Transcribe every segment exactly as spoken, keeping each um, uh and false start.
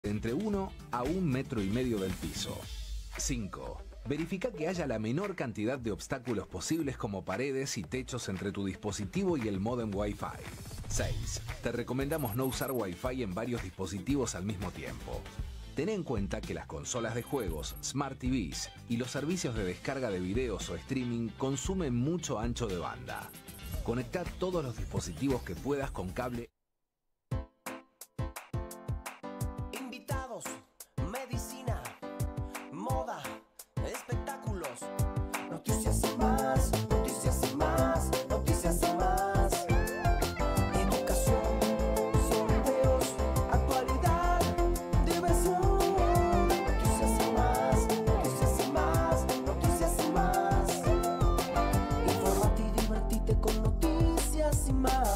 entre uno a un metro y medio del piso. cinco. Verifica que haya la menor cantidad de obstáculos posibles como paredes y techos entre tu dispositivo y el módem Wi-Fi. seis. Te recomendamos no usar Wi-Fi en varios dispositivos al mismo tiempo. Ten en cuenta que las consolas de juegos, Smart T Vs y los servicios de descarga de videos o streaming consumen mucho ancho de banda. Conecta todos los dispositivos que puedas con cable. Invitados, medicina, moda, espectáculos, noticias y más, noticias y más, noticias y más, educación, sorteos, actualidad, diversión, noticias y más, noticias y más, noticias y más, infórmate y divertite con noticias y más.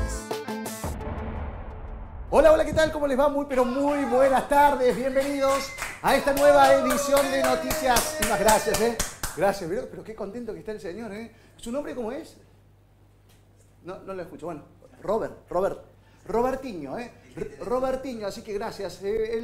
Hola, hola, ¿qué tal? ¿Cómo les va? Muy, pero muy buenas tardes. Bienvenidos a esta nueva edición de Noticias y Más. Gracias, ¿eh? Gracias, pero, pero qué contento que está el señor, ¿eh? ¿Su nombre cómo es? No, no lo escucho. Bueno, Robert, Robert. Robertiño, ¿eh? Robertiño, así que gracias.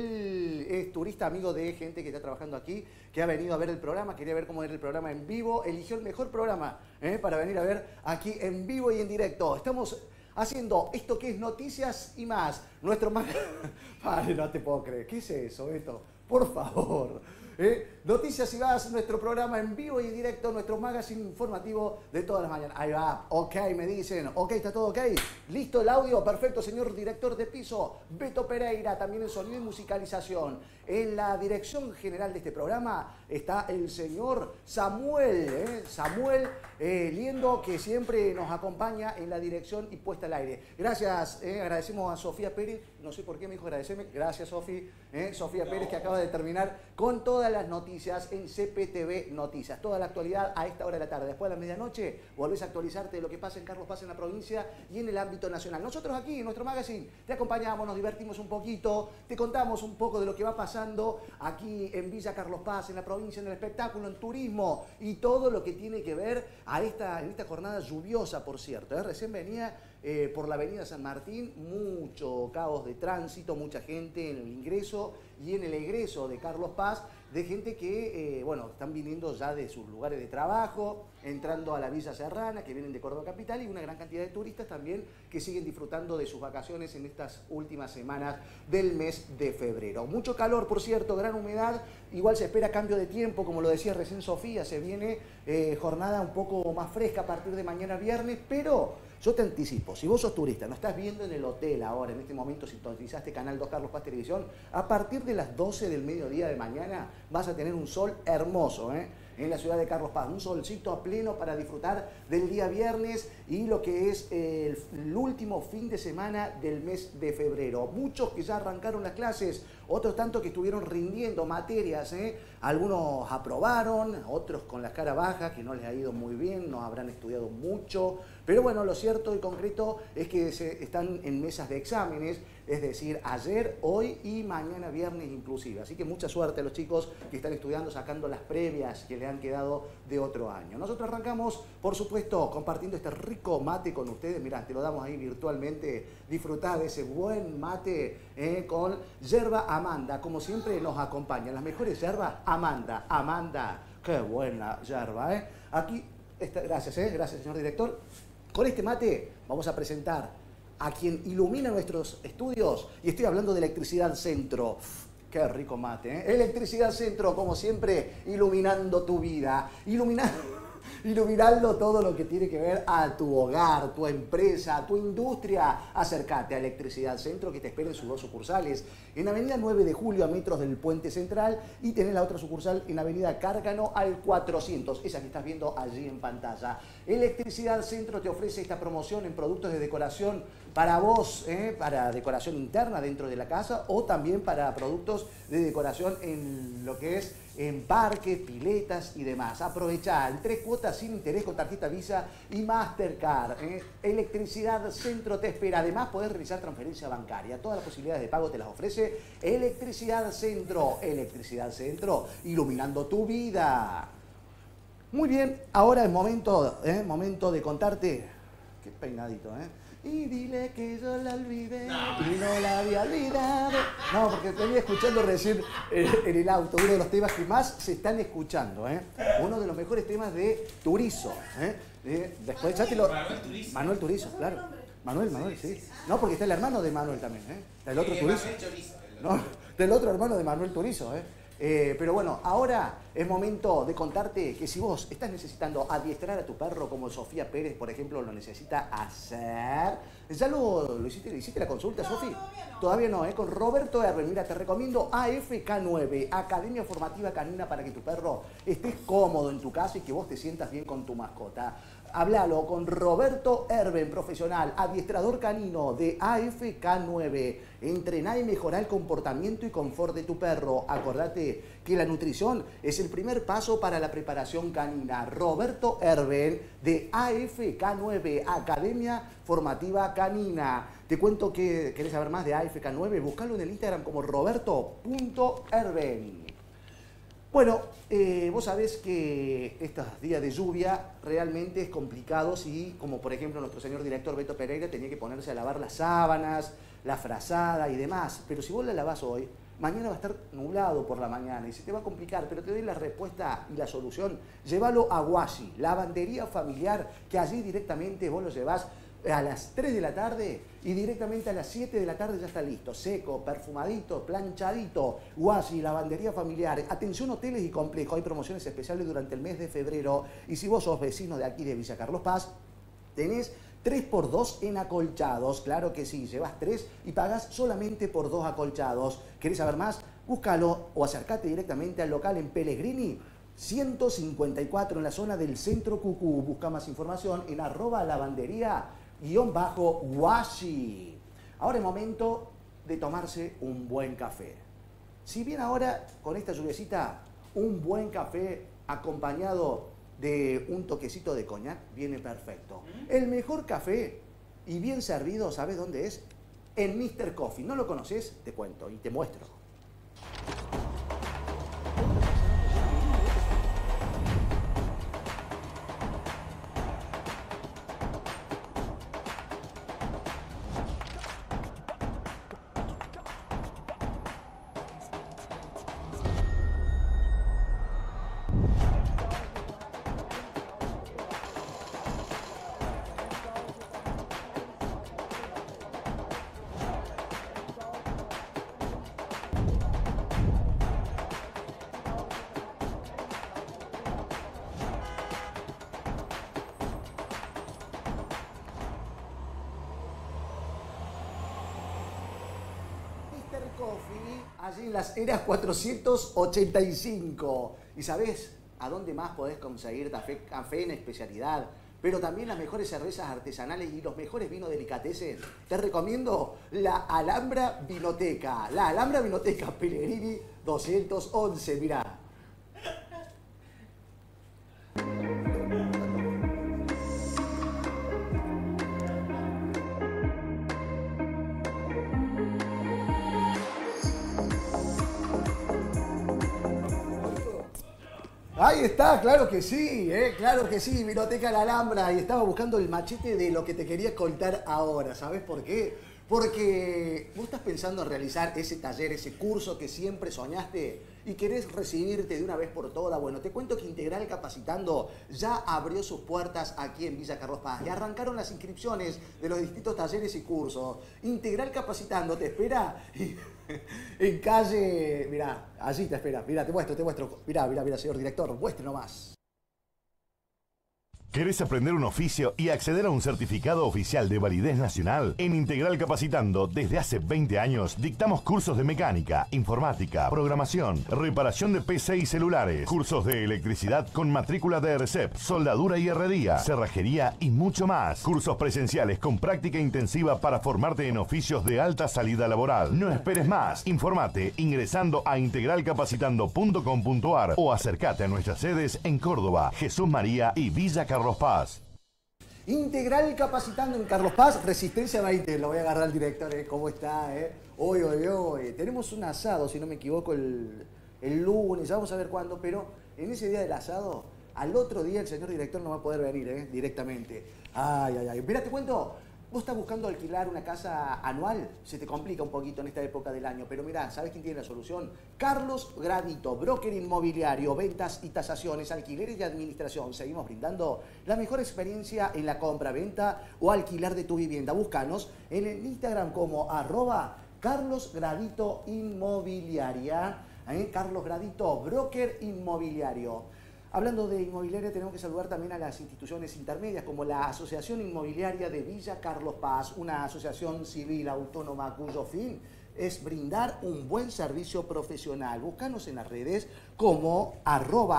Él es turista, amigo de gente que está trabajando aquí, que ha venido a ver el programa, quería ver cómo era el programa en vivo, eligió el mejor programa, ¿eh? Para venir a ver aquí en vivo y en directo. Estamos haciendo esto que es Noticias y Más. Nuestro más... Vale, no te puedo creer. ¿Qué es eso, Beto? Por favor. ¿Eh? Noticias y Más, nuestro programa en vivo y en directo, nuestro magazine informativo de todas las mañanas. Ahí va. Ok, me dicen. Ok, está todo ok. ¿Listo el audio? Perfecto, señor director de piso. Beto Pereira, también en sonido y musicalización. En la dirección general de este programa está el señor Samuel. ¿eh? Samuel eh, Liendo, que siempre nos acompaña en la dirección y puesta al aire. Gracias. Eh, agradecemos a Sofía Pérez. No sé por qué me dijo agradecerme. Gracias, Sofi. Eh, Sofía no. Pérez, que acaba de terminar con todas las noticias en C P T V Noticias. Toda la actualidad a esta hora de la tarde. Después de la medianoche volvés a actualizarte de lo que pasa en Carlos Paz, en la provincia y en el ámbito nacional. Nosotros aquí en nuestro magazine te acompañamos, nos divertimos un poquito, te contamos un poco de lo que va pasando aquí en Villa Carlos Paz, en la provincia, en el espectáculo, en turismo y todo lo que tiene que ver a esta, en esta jornada lluviosa, por cierto. ¿eh? Recién venía eh, por la avenida San Martín, mucho caos de tránsito, mucha gente en el ingreso y en el egreso de Carlos Paz, de gente que, eh, bueno, están viniendo ya de sus lugares de trabajo, entrando a la Villa Serrana, que vienen de Córdoba Capital, y una gran cantidad de turistas también que siguen disfrutando de sus vacaciones en estas últimas semanas del mes de febrero. Mucho calor, por cierto, gran humedad, igual se espera cambio de tiempo, como lo decía recién Sofía, se viene eh, jornada un poco más fresca a partir de mañana viernes, pero yo te anticipo, si vos sos turista, no estás viendo en el hotel ahora, en este momento, sintonizaste Canal dos Carlos Paz Televisión, a partir de las doce del mediodía de mañana vas a tener un sol hermoso, ¿eh? En la ciudad de Carlos Paz, un solcito a pleno para disfrutar del día viernes y lo que es el, el último fin de semana del mes de febrero. Muchos que ya arrancaron las clases, otros tanto que estuvieron rindiendo materias, ¿eh? Algunos aprobaron, otros con la cara baja, que no les ha ido muy bien, no habrán estudiado mucho, pero bueno, lo cierto y concreto es que se están en mesas de exámenes, es decir, ayer, hoy y mañana viernes inclusive. Así que mucha suerte a los chicos que están estudiando, sacando las previas que le han quedado de otro año. Nosotros arrancamos, por supuesto, compartiendo este rico mate con ustedes. Mirá, te lo damos ahí virtualmente. Disfrutá de ese buen mate eh, con yerba Amanda. Como siempre nos acompañan las mejores yerbas Amanda. Amanda, qué buena yerba, ¿eh? Aquí, está, gracias, ¿eh? Gracias, señor director. Con este mate vamos a presentar a quien ilumina nuestros estudios, y estoy hablando de Electricidad Centro. Qué rico mate, ¿eh? Electricidad Centro, como siempre, iluminando tu vida, iluminando, iluminando todo lo que tiene que ver a tu hogar, tu empresa, tu industria. Acércate a Electricidad Centro, que te espera en sus dos sucursales, en Avenida nueve de julio, a metros del Puente Central, y tenés la otra sucursal en Avenida Cárcano al cuatrocientos, esa que estás viendo allí en pantalla. Electricidad Centro te ofrece esta promoción en productos de decoración para vos, ¿eh? Para decoración interna dentro de la casa, o también para productos de decoración en lo que es en parques, piletas y demás. Aprovechá en tres cuotas sin interés con tarjeta Visa y Mastercard. ¿eh? Electricidad Centro te espera. Además, podés realizar transferencia bancaria. Todas las posibilidades de pago te las ofrece Electricidad Centro. Electricidad Centro, iluminando tu vida. Muy bien, ahora es momento, ¿eh? momento de contarte. Qué peinadito, ¿eh? Y dile que yo la olvidé y no la había olvidado. No, porque venía escuchando recién eh, en el auto, uno de los temas que más se están escuchando, ¿eh? Uno de los mejores temas de Turizo, ¿eh? Eh, después ya te lo... Manuel Turizo. Manuel Turizo, claro. Manuel, Manuel, sí. No, porque está el hermano de Manuel también, ¿eh? Está el otro Eh, Turizo. Manuel Chorizo. No, del otro hermano de Manuel Turizo, ¿eh? Eh, pero bueno, ahora es momento de contarte que si vos estás necesitando adiestrar a tu perro como Sofía Pérez, por ejemplo, lo necesita hacer. ¿Ya lo, lo hiciste, hiciste la consulta, no, Sofi? Todavía no. Todavía no, ¿eh? Con Roberto Herben. Mira, te recomiendo A F K nueve, Academia Formativa Canina, para que tu perro estés cómodo en tu casa y que vos te sientas bien con tu mascota. Háblalo con Roberto Herben, profesional, adiestrador canino de A F K nueve. Entrená y mejorá el comportamiento y confort de tu perro. Acordate que la nutrición es el primer paso para la preparación canina. Roberto Herben de A F K nueve, Academia Formativa Canina. Te cuento que querés saber más de A F K nueve, buscalo en el Instagram como roberto punto herben. Bueno, eh, vos sabés que estos días de lluvia realmente es complicado si, como por ejemplo nuestro señor director Beto Pereira, tenía que ponerse a lavar las sábanas, la frazada y demás. Pero si vos la lavás hoy, mañana va a estar nublado por la mañana y se te va a complicar, pero te doy la respuesta y la solución. Llévalo a Washi, lavandería familiar, que allí directamente vos lo llevás a las tres de la tarde y directamente a las siete de la tarde ya está listo, seco, perfumadito, planchadito. Washi, lavandería familiar. Atención hoteles y complejos, hay promociones especiales durante el mes de febrero y si vos sos vecino de aquí de Villa Carlos Paz, tenés tres por dos en acolchados, claro que sí, llevas tres y pagás solamente por dos acolchados. ¿Querés saber más? Búscalo o acércate directamente al local en Pellegrini ciento cincuenta y cuatro en la zona del Centro Cucú. Busca más información en arroba lavandería guión bajo Washi. Ahora es momento de tomarse un buen café. Si bien ahora con esta lluviecita un buen café acompañado de un toquecito de coñac viene perfecto. El mejor café y bien servido, ¿sabes dónde es? En míster Coffee. ¿No lo conoces? Te cuento y te muestro. Coffee, allí en las Heras cuatrocientos ochenta y cinco. ¿Y sabés a dónde más podés conseguir café, café en especialidad? Pero también las mejores cervezas artesanales y los mejores vinos delicatessen. Te recomiendo la Alhambra Vinoteca. La Alhambra Vinoteca Pellegrini doscientos once, mirá. Ahí está, claro que sí, ¿eh? Claro que sí, Vinoteca La Alhambra. Y estaba buscando el machete de lo que te quería contar ahora. ¿Sabes por qué? Porque vos estás pensando en realizar ese taller, ese curso que siempre soñaste y querés recibirte de una vez por todas. Bueno, te cuento que Integral Capacitando ya abrió sus puertas aquí en Villa Carlos Paz y arrancaron las inscripciones de los distintos talleres y cursos. Integral Capacitando te espera y... en calle, mirá, allí te espera, mirá, te muestro, te muestro, mirá, mirá, mirá, señor director, muestre nomás. ¿Querés aprender un oficio y acceder a un certificado oficial de validez nacional? En Integral Capacitando, desde hace veinte años, dictamos cursos de mecánica, informática, programación, reparación de P C y celulares, cursos de electricidad con matrícula de R C E P, soldadura y herrería, cerrajería y mucho más. Cursos presenciales con práctica intensiva para formarte en oficios de alta salida laboral. No esperes más. Informate ingresando a integral capacitando punto com punto ar o acércate a nuestras sedes en Córdoba, Jesús María y Villa Carlos Paz. Integral Capacitando en Carlos Paz, Resistencia veinte. Lo voy a agarrar al director, ¿eh? ¿Cómo está? Eh? Hoy, hoy, hoy. Tenemos un asado, si no me equivoco, el, el lunes, ya vamos a ver cuándo, pero en ese día del asado, al otro día el señor director no va a poder venir, ¿eh? Directamente. Ay, ay, ay. Mira, te cuento, Vos estás buscando alquilar una casa anual, se te complica un poquito en esta época del año, pero mirá, ¿sabés quién tiene la solución? Carlos Gradito, broker inmobiliario, ventas y tasaciones, alquileres y administración. Seguimos brindando la mejor experiencia en la compra, venta o alquilar de tu vivienda. Búscanos en el Instagram como arroba Carlos Gradito Inmobiliaria, ¿eh? Carlos Gradito, broker inmobiliario. Hablando de inmobiliaria, tenemos que saludar también a las instituciones intermedias, como la Asociación Inmobiliaria de Villa Carlos Paz, una asociación civil autónoma cuyo fin es brindar un buen servicio profesional. Búscanos en las redes como arroba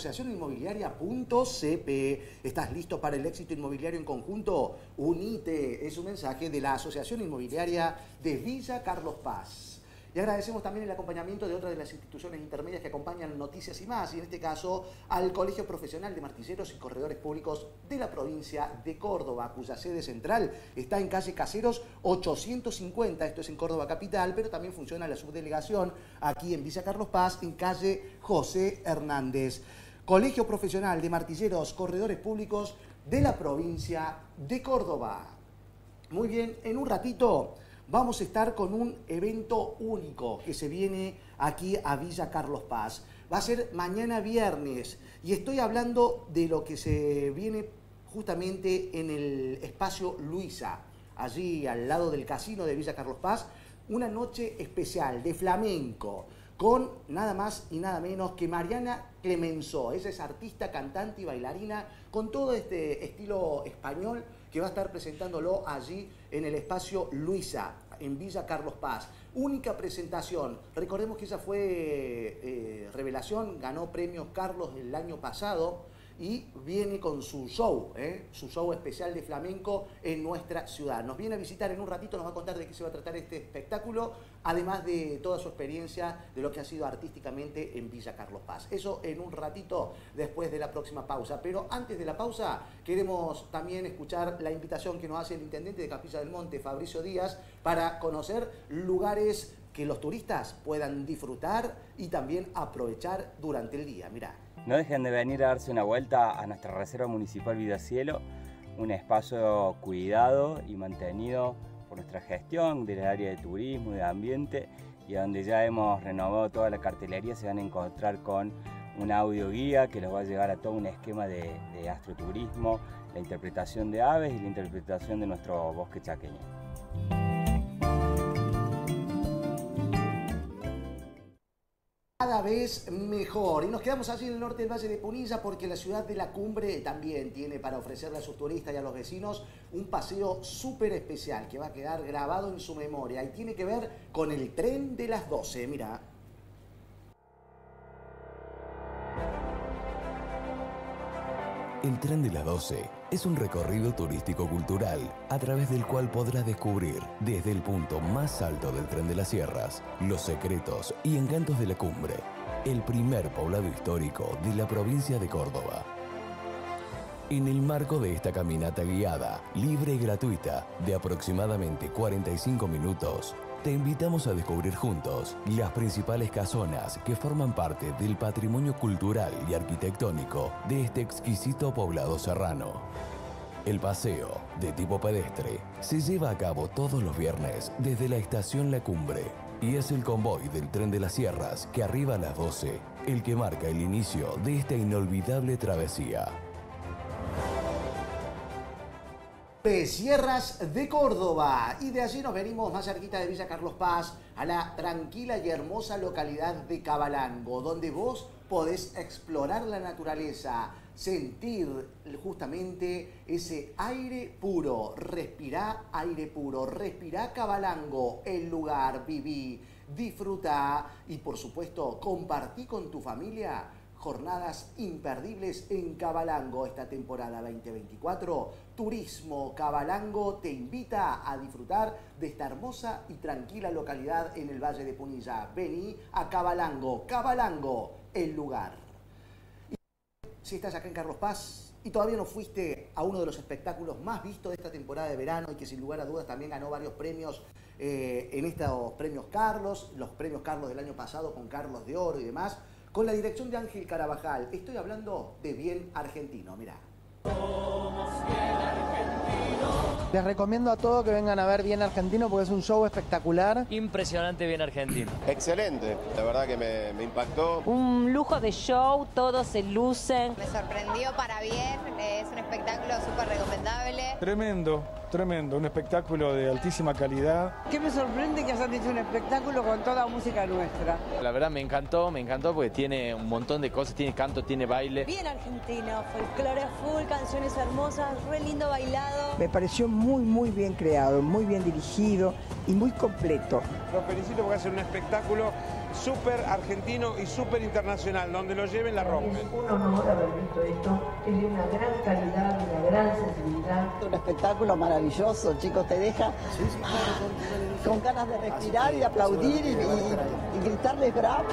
asociacioninmobiliaria.cp. ¿Estás listo para el éxito inmobiliario en conjunto? Unite. Es un mensaje de la Asociación Inmobiliaria de Villa Carlos Paz. Y agradecemos también el acompañamiento de otras de las instituciones intermedias que acompañan Noticias y Más, y en este caso al Colegio Profesional de Martilleros y Corredores Públicos de la provincia de Córdoba, cuya sede central está en calle Caseros ochocientos cincuenta, esto es en Córdoba capital, pero también funciona la subdelegación aquí en Villa Carlos Paz, en calle José Hernández. Colegio Profesional de Martilleros, Corredores Públicos de la provincia de Córdoba. Muy bien, en un ratito vamos a estar con un evento único que se viene aquí a Villa Carlos Paz. Va a ser mañana viernes y estoy hablando de lo que se viene justamente en el espacio Luisa, allí al lado del casino de Villa Carlos Paz, una noche especial de flamenco con nada más y nada menos que Mariana Clemenceau. Ella es artista, cantante y bailarina con todo este estilo español que va a estar presentándolo allí en el espacio Luisa, en Villa Carlos Paz. Única presentación. Recordemos que ella fue eh, revelación, ganó premios Carlos el año pasado y viene con su show, ¿eh? su show especial de flamenco en nuestra ciudad. Nos viene a visitar en un ratito, nos va a contar de qué se va a tratar este espectáculo, además de toda su experiencia de lo que ha sido artísticamente en Villa Carlos Paz. Eso en un ratito después de la próxima pausa. Pero antes de la pausa queremos también escuchar la invitación que nos hace el intendente de Capilla del Monte, Fabricio Díaz, para conocer lugares que los turistas puedan disfrutar y también aprovechar durante el día. Mirá. No dejen de venir a darse una vuelta a nuestra Reserva Municipal Vidacielo, un espacio cuidado y mantenido por nuestra gestión del área de turismo y de ambiente, y donde ya hemos renovado toda la cartelería. Se van a encontrar con un audio guía que los va a llevar a todo un esquema de, de astroturismo, la interpretación de aves y la interpretación de nuestro bosque chaqueño. Cada vez mejor. Y nos quedamos allí en el norte del Valle de Punilla porque la ciudad de la Cumbre también tiene para ofrecerle a sus turistas y a los vecinos un paseo súper especial que va a quedar grabado en su memoria y tiene que ver con el tren de las doce. Mira. El Tren de las doce es un recorrido turístico-cultural a través del cual podrás descubrir desde el punto más alto del Tren de las Sierras los secretos y encantos de la Cumbre, el primer poblado histórico de la provincia de Córdoba. En el marco de esta caminata guiada, libre y gratuita, de aproximadamente cuarenta y cinco minutos, te invitamos a descubrir juntos las principales casonas que forman parte del patrimonio cultural y arquitectónico de este exquisito poblado serrano. El paseo, de tipo pedestre, se lleva a cabo todos los viernes desde la estación La Cumbre y es el convoy del Tren de las Sierras que arriba a las doce, el que marca el inicio de esta inolvidable travesía. Sierras de Córdoba, y de allí nos venimos más cerquita de Villa Carlos Paz a la tranquila y hermosa localidad de Cabalango, donde vos podés explorar la naturaleza, sentir justamente ese aire puro, respirá aire puro, respirá Cabalango, el lugar, viví, disfrutá y por supuesto compartí con tu familia jornadas imperdibles en Cabalango esta temporada veinte veinticuatro. Turismo Cabalango te invita a disfrutar de esta hermosa y tranquila localidad en el Valle de Punilla. Vení a Cabalango, Cabalango, el lugar. Y si estás acá en Carlos Paz y todavía no fuiste a uno de los espectáculos más vistos de esta temporada de verano y que sin lugar a dudas también ganó varios premios eh, en estos premios Carlos, los premios Carlos del año pasado con Carlos de Oro y demás, con la dirección de Ángel Carabajal. Estoy hablando de Bien Argentino, mirá. Somos bien argentinos. Les recomiendo a todos que vengan a ver Bien Argentino porque es un show espectacular. Impresionante Bien Argentino. Excelente, la verdad que me, me impactó. Un lujo de show, todos se lucen. Me sorprendió para bien, es un espectáculo súper recomendable. Tremendo, tremendo, un espectáculo de altísima calidad. ¿Qué me sorprende que hayan hecho un espectáculo con toda música nuestra? La verdad me encantó, me encantó porque tiene un montón de cosas, tiene canto, tiene baile. Bien Argentino, folclore full, canciones hermosas, re lindo bailado. Me pareció muy, muy bien creado, muy bien dirigido y muy completo. Los felicito porque hacen un espectáculo súper argentino y súper internacional, donde lo lleven la rompen. Es un honor haber visto esto, es de una gran calidad, una gran sensibilidad. Un espectáculo maravilloso, chicos, te deja con ganas de respirar y de aplaudir y, y, y gritarles bravo.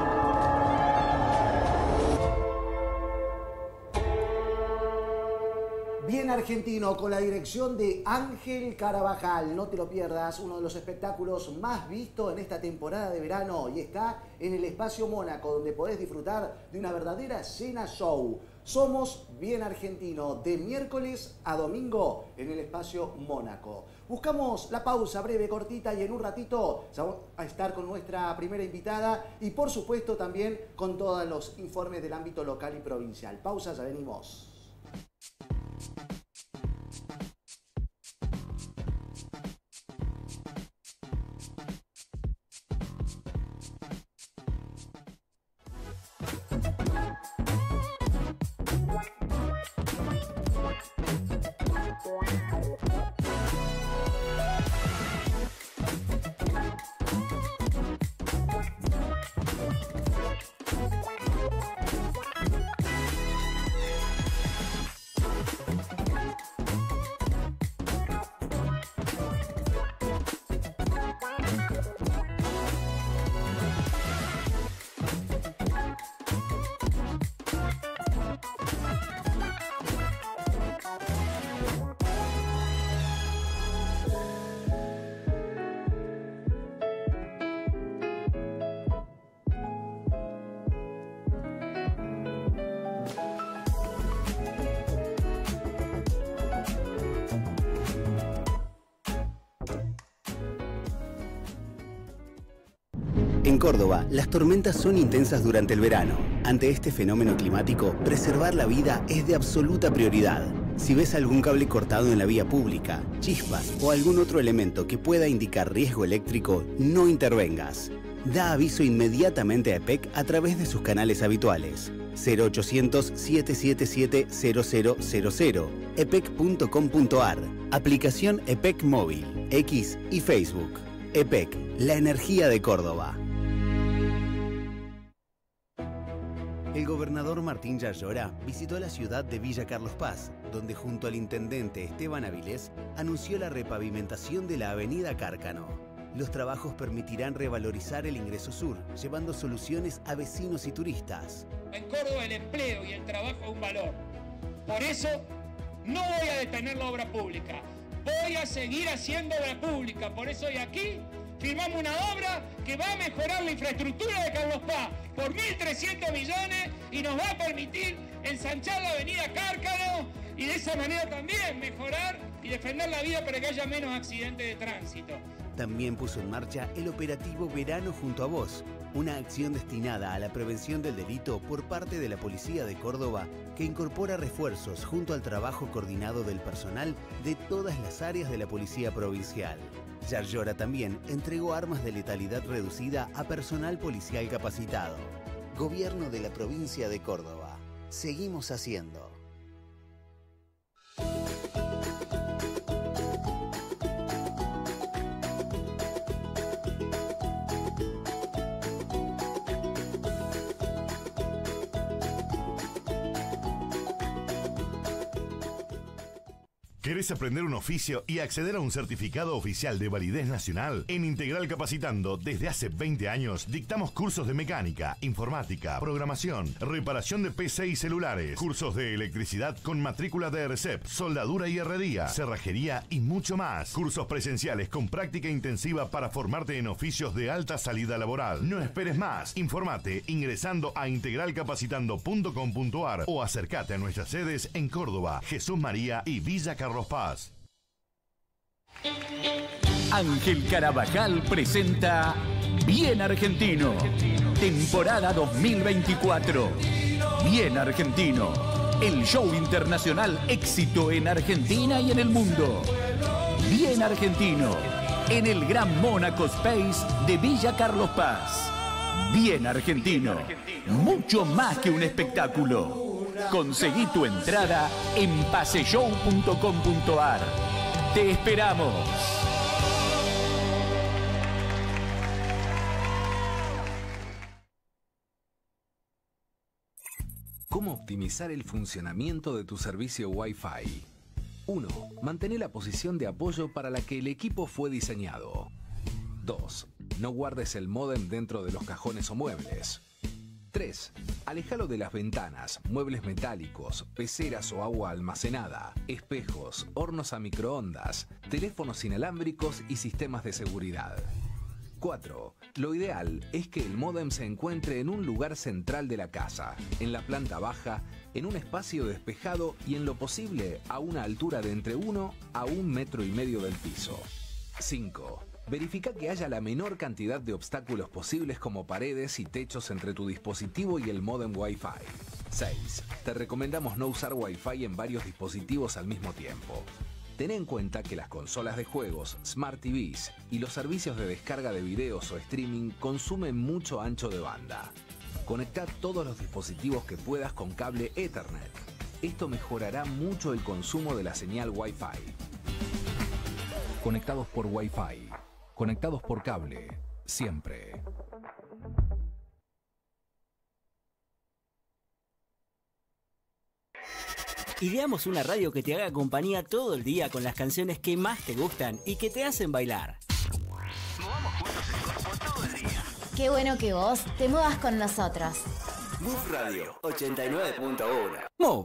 Bien Argentino, con la dirección de Ángel Carabajal. No te lo pierdas, uno de los espectáculos más vistos en esta temporada de verano y está en el Espacio Mónaco, donde podés disfrutar de una verdadera cena show. Somos Bien Argentino, de miércoles a domingo en el Espacio Mónaco. Buscamos la pausa breve, cortita, y en un ratito vamos a estar con nuestra primera invitada y por supuesto también con todos los informes del ámbito local y provincial. Pausa, ya venimos. En Córdoba, las tormentas son intensas durante el verano. Ante este fenómeno climático, preservar la vida es de absoluta prioridad. Si ves algún cable cortado en la vía pública, chispas o algún otro elemento que pueda indicar riesgo eléctrico, no intervengas. Da aviso inmediatamente a EPEC a través de sus canales habituales. cero ochocientos, siete siete siete, cero cero cero cero, epec punto com punto ar, aplicación EPEC Móvil, X y Facebook. EPEC, la energía de Córdoba. El gobernador Martín Yarlora visitó la ciudad de Villa Carlos Paz, donde junto al intendente Esteban Avilés anunció la repavimentación de la avenida Cárcano. Los trabajos permitirán revalorizar el ingreso sur, llevando soluciones a vecinos y turistas. En Córdoba el empleo y el trabajo es un valor. Por eso no voy a detener la obra pública. Voy a seguir haciendo obra pública. Por eso hoy aquí firmamos una obra que va a mejorar la infraestructura de Carlos Paz por mil trescientos millones y nos va a permitir ensanchar la avenida Cárcano y de esa manera también mejorar y defender la vida para que haya menos accidentes de tránsito. También puso en marcha el operativo Verano Junto a Vos, una acción destinada a la prevención del delito por parte de la Policía de Córdoba que incorpora refuerzos junto al trabajo coordinado del personal de todas las áreas de la Policía Provincial. Yarlora también entregó armas de letalidad reducida a personal policial capacitado. Gobierno de la Provincia de Córdoba. Seguimos haciendo. ¿Querés aprender un oficio y acceder a un certificado oficial de validez nacional? En Integral Capacitando, desde hace veinte años, dictamos cursos de mecánica, informática, programación, reparación de P C y celulares, cursos de electricidad con matrícula de E R C E P, soldadura y herrería, cerrajería y mucho más. Cursos presenciales con práctica intensiva para formarte en oficios de alta salida laboral. No esperes más. Informate ingresando a integral capacitando punto com punto ar o acércate a nuestras sedes en Córdoba, Jesús María y Villa Carlos Paz. Ángel Carabajal presenta Bien Argentino, temporada dos mil veinticuatro. Bien Argentino, el show internacional éxito en Argentina y en el mundo. Bien Argentino, en el Gran Mónaco Space de Villa Carlos Paz. Bien Argentino, mucho más que un espectáculo. Conseguí tu entrada en paseshow punto com punto ar. Te esperamos. ¿Cómo optimizar el funcionamiento de tu servicio Wi-Fi? uno. Mantén la posición de apoyo para la que el equipo fue diseñado. dos. No guardes el módem dentro de los cajones o muebles. tres. Aléjalo de las ventanas, muebles metálicos, peceras o agua almacenada, espejos, hornos a microondas, teléfonos inalámbricos y sistemas de seguridad. cuatro. Lo ideal es que el módem se encuentre en un lugar central de la casa, en la planta baja, en un espacio despejado y en lo posible a una altura de entre uno a un metro y medio del piso. cinco. Verifica que haya la menor cantidad de obstáculos posibles como paredes y techos entre tu dispositivo y el módem Wi-Fi. seis. Te recomendamos no usar Wi-Fi en varios dispositivos al mismo tiempo. Ten en cuenta que las consolas de juegos, Smart T Vs y los servicios de descarga de videos o streaming consumen mucho ancho de banda. Conecta todos los dispositivos que puedas con cable Ethernet. Esto mejorará mucho el consumo de la señal Wi-Fi. Conectados por Wi-Fi. Conectados por cable. Siempre. Ideamos una radio que te haga compañía todo el día con las canciones que más te gustan y que te hacen bailar. Movamos juntos el cuerpo todo el día. Qué bueno que vos te muevas con nosotros. Move Radio ochenta y nueve punto uno. Move.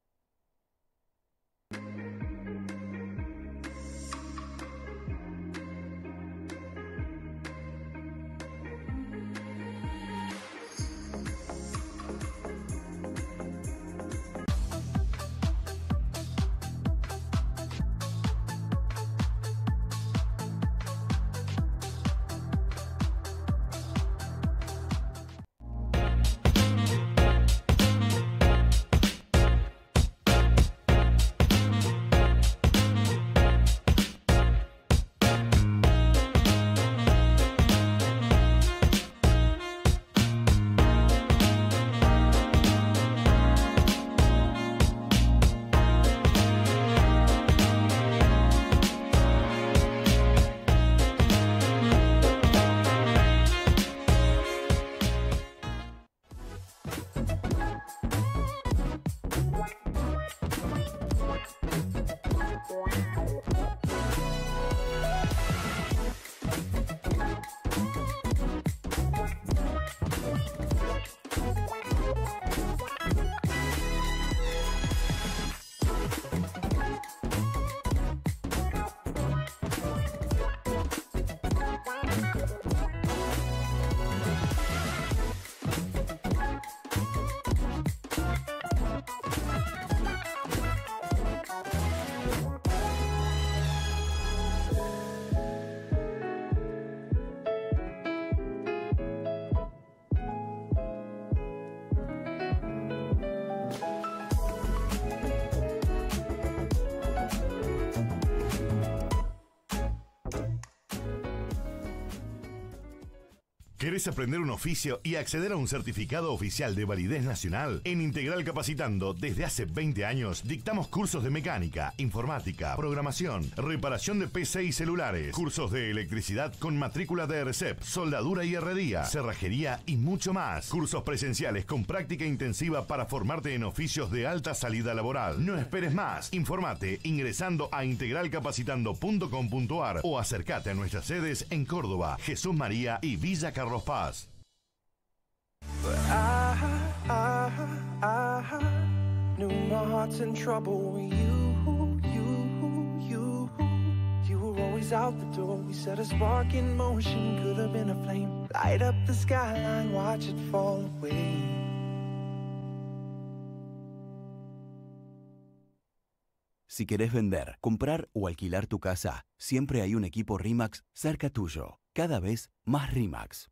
¿Querés aprender un oficio y acceder a un certificado oficial de validez nacional? En Integral Capacitando, desde hace veinte años, dictamos cursos de mecánica, informática, programación, reparación de P C y celulares, cursos de electricidad con matrícula de R C E P, soldadura y herrería, cerrajería y mucho más. Cursos presenciales con práctica intensiva para formarte en oficios de alta salida laboral. No esperes más. Informate ingresando a integral capacitando punto com punto ar o acércate a nuestras sedes en Córdoba, Jesús María y Villa Carlos Paz. I, I, I knew my heart's in trouble with you, you, you. You were always out the door. We set a spark in motion, could have been a flame. Light up the skyline, watch it fall away. Si querés vender, comprar o alquilar tu casa, siempre hay un equipo RIMAX cerca tuyo. Cada vez más RIMAX.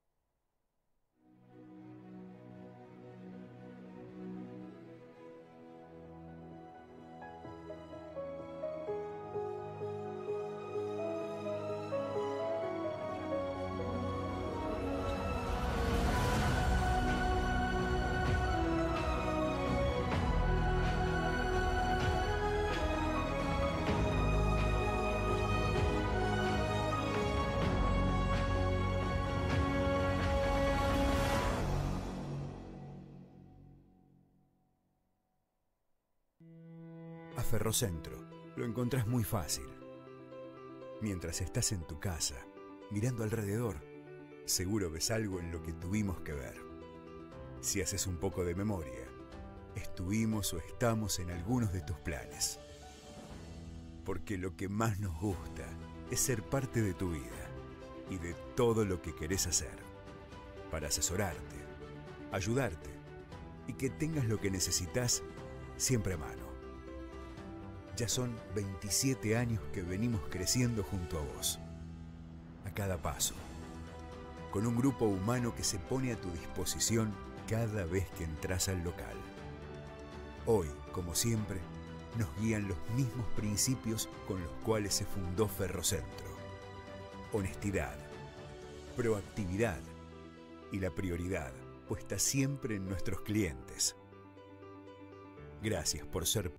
A Ferrocentro lo encontrás muy fácil. Mientras estás en tu casa, mirando alrededor, seguro ves algo en lo que tuvimos que ver. Si haces un poco de memoria, estuvimos o estamos en algunos de tus planes. Porque lo que más nos gusta es ser parte de tu vida y de todo lo que querés hacer. Para asesorarte, ayudarte y que tengas lo que necesitas siempre a mano. Ya son veintisiete años que venimos creciendo junto a vos. A cada paso. Con un grupo humano que se pone a tu disposición cada vez que entras al local. Hoy, como siempre, nos guían los mismos principios con los cuales se fundó Ferrocentro. Honestidad, proactividad y la prioridad puesta siempre en nuestros clientes. Gracias por ser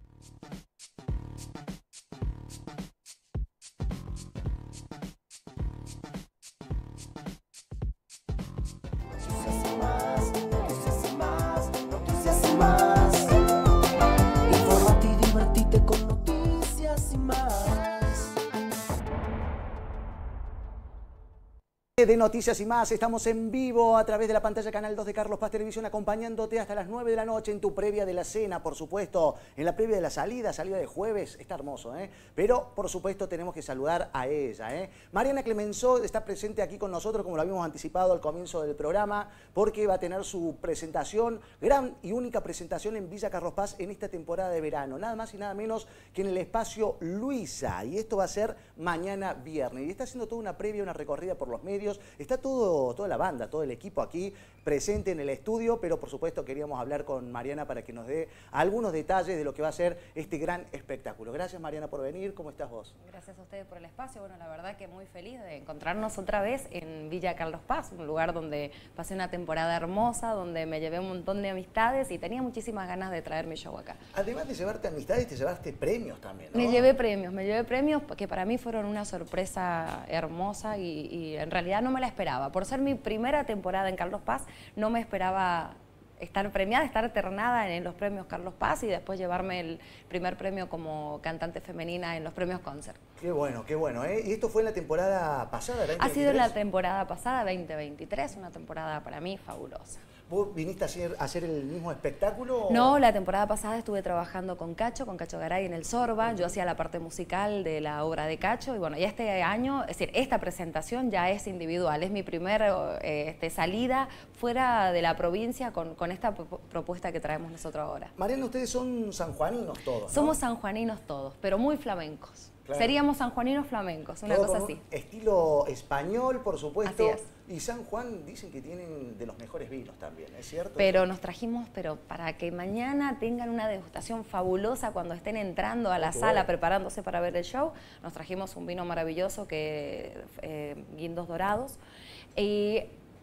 de Noticias y Más. Estamos en vivo a través de la pantalla Canal dos de Carlos Paz Televisión, acompañándote hasta las nueve de la noche en tu previa de la cena, por supuesto, en la previa de la salida, salida de jueves. Está hermoso, ¿eh? Pero, por supuesto, tenemos que saludar a ella, ¿eh? Mariana Clemenceau está presente aquí con nosotros, como lo habíamos anticipado al comienzo del programa, porque va a tener su presentación, gran y única presentación en Villa Carlos Paz en esta temporada de verano. Nada más y nada menos que en el espacio Luisa. Y esto va a ser mañana viernes. Y está haciendo toda una previa, una recorrida por los medios. Está todo, toda la banda, todo el equipo aquí presente en el estudio, pero por supuesto queríamos hablar con Mariana para que nos dé algunos detalles de lo que va a ser este gran espectáculo. Gracias, Mariana, por venir. ¿Cómo estás vos? Gracias a ustedes por el espacio. Bueno, la verdad que muy feliz de encontrarnos otra vez en Villa Carlos Paz, un lugar donde pasé una temporada hermosa, donde me llevé un montón de amistades y tenía muchísimas ganas de traer mi show acá. Además de llevarte amistades, te llevaste premios también, ¿no? Me llevé premios, me llevé premios que para mí fueron una sorpresa hermosa y, y en realidad no me la esperaba. Por ser mi primera temporada en Carlos Paz, no me esperaba estar premiada, estar ternada en los premios Carlos Paz y después llevarme el primer premio como cantante femenina en los premios Concert. Qué bueno, qué bueno, ¿eh? ¿Y esto fue en la temporada pasada, veinte veintitrés? Ha sido la temporada pasada, veinte veintitrés, una temporada para mí fabulosa. ¿Vos viniste a hacer, a hacer el mismo espectáculo? No, la temporada pasada estuve trabajando con Cacho, con Cacho Garay en el Sorba. Yo hacía la parte musical de la obra de Cacho y bueno, y este año, es decir, esta presentación ya es individual. Es mi primera eh, este, salida fuera de la provincia con, con esta propuesta que traemos nosotros ahora. Mariana, ustedes son sanjuaninos todos, ¿no? Somos sanjuaninos todos, pero muy flamencos. Claro. Seríamos sanjuaninos flamencos, una Todo cosa con así. Estilo español, por supuesto. Así es. Y San Juan dicen que tienen de los mejores vinos también, ¿es cierto? Pero nos trajimos, pero para que mañana tengan una degustación fabulosa cuando estén entrando a la Qué sala, bueno. preparándose para ver el show, nos trajimos un vino maravilloso, que eh, Guindos Dorados. Y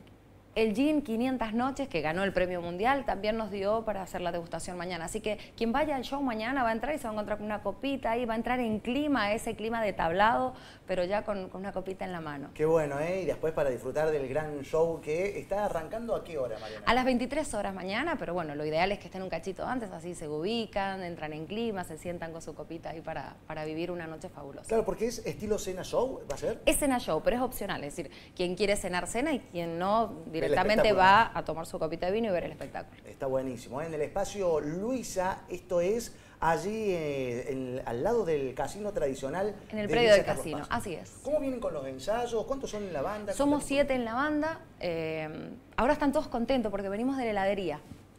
el Gin quinientas Noches, que ganó el premio mundial, también nos dio para hacer la degustación mañana. Así que quien vaya al show mañana va a entrar y se va a encontrar con una copita ahí, va a entrar en clima, ese clima de tablado, pero ya con, con una copita en la mano. Qué bueno, ¿eh? Y después para disfrutar del gran show que está arrancando, ¿a qué hora, Mariana? A las veintitrés horas mañana, pero bueno, lo ideal es que estén un cachito antes, así se ubican, entran en clima, se sientan con su copita ahí para, para vivir una noche fabulosa. Claro, porque es estilo cena show, ¿va a ser? Es cena show, pero es opcional, es decir, quien quiere cenar cena y quien no directamente va a tomar su copita de vino y ver el espectáculo. Está buenísimo, ¿eh? En el espacio Luisa, esto es allí eh, en, al lado del casino tradicional. En el de predio Villa del Carlos casino, Paz. así es. ¿Cómo vienen con los ensayos? ¿Cuántos son en la banda? Somos siete en la banda. Eh, ahora están todos contentos porque venimos de la heladería.